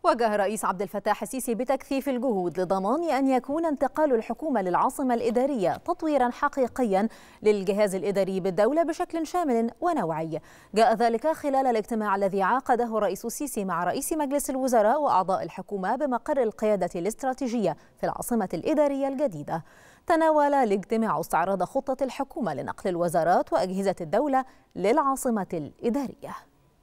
وجه الرئيس عبد الفتاح السيسي بتكثيف الجهود لضمان أن يكون انتقال الحكومة للعاصمة الإدارية تطويرا حقيقيا للجهاز الإداري بالدولة بشكل شامل ونوعي. جاء ذلك خلال الاجتماع الذي عقده الرئيس السيسي مع رئيس مجلس الوزراء وأعضاء الحكومة بمقر القيادة الاستراتيجية في العاصمة الإدارية الجديدة. تناول الاجتماع استعراض خطة الحكومة لنقل الوزارات وأجهزة الدولة للعاصمة الإدارية.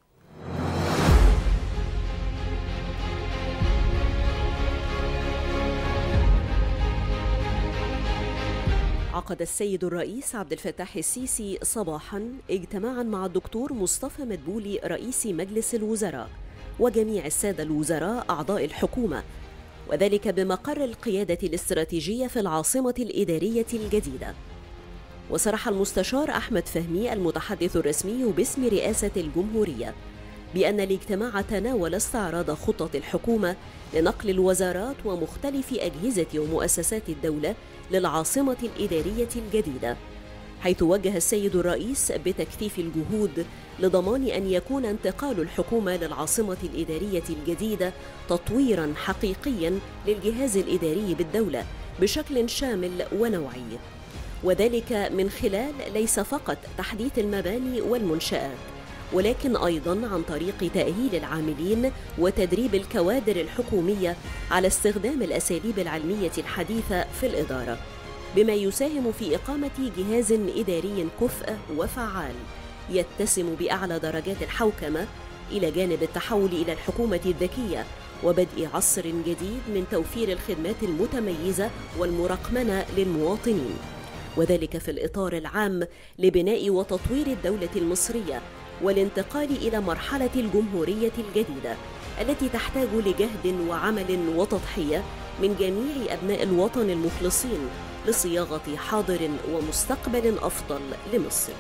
عقد السيد الرئيس عبد الفتاح السيسي صباحا اجتماعا مع الدكتور مصطفى مدبولي رئيس مجلس الوزراء وجميع السادة الوزراء أعضاء الحكومة، وذلك بمقر القيادة الاستراتيجية في العاصمة الإدارية الجديدة. وصرح المستشار أحمد فهمي المتحدث الرسمي باسم رئاسة الجمهورية بأن الاجتماع تناول استعراض خطة الحكومة لنقل الوزارات ومختلف أجهزة ومؤسسات الدولة للعاصمة الإدارية الجديدة، حيث وجه السيد الرئيس بتكثيف الجهود لضمان أن يكون انتقال الحكومة للعاصمة الإدارية الجديدة تطويراً حقيقياً للجهاز الإداري بالدولة بشكل شامل ونوعي، وذلك من خلال ليس فقط تحديث المباني والمنشآت، ولكن أيضاً عن طريق تأهيل العاملين وتدريب الكوادر الحكومية على استخدام الأساليب العلمية الحديثة في الإدارة، بما يساهم في إقامة جهاز إداري كفء وفعال يتسم بأعلى درجات الحوكمة، إلى جانب التحول إلى الحكومة الذكية وبدء عصر جديد من توفير الخدمات المتميزة والمرقمنة للمواطنين، وذلك في الإطار العام لبناء وتطوير الدولة المصرية والانتقال إلى مرحلة الجمهورية الجديدة التي تحتاج لجهد وعمل وتضحية من جميع أبناء الوطن المخلصين لصياغة حاضر ومستقبل أفضل لمصر.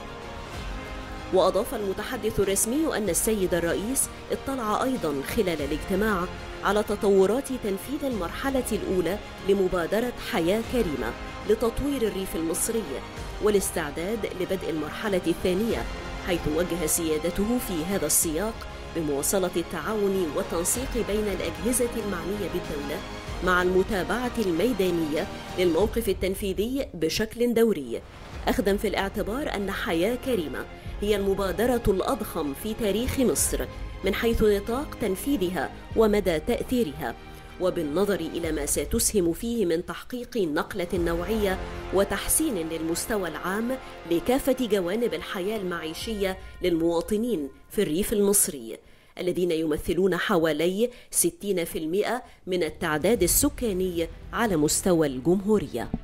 وأضاف المتحدث الرسمي أن السيد الرئيس اطلع أيضاً خلال الاجتماع على تطورات تنفيذ المرحلة الأولى لمبادرة حياة كريمة لتطوير الريف المصري والاستعداد لبدء المرحلة الثانية، حيث وجه سيادته في هذا السياق بمواصلة التعاون والتنسيق بين الأجهزة المعنية بالدولة مع المتابعة الميدانية للموقف التنفيذي بشكل دوري، أخذا في الاعتبار أن حياة كريمة هي المبادرة الأضخم في تاريخ مصر من حيث نطاق تنفيذها ومدى تأثيرها، وبالنظر إلى ما ستسهم فيه من تحقيق نقلة نوعية وتحسين للمستوى العام لكافة جوانب الحياة المعيشية للمواطنين في الريف المصري الذين يمثلون حوالي 60% من التعداد السكاني على مستوى الجمهورية.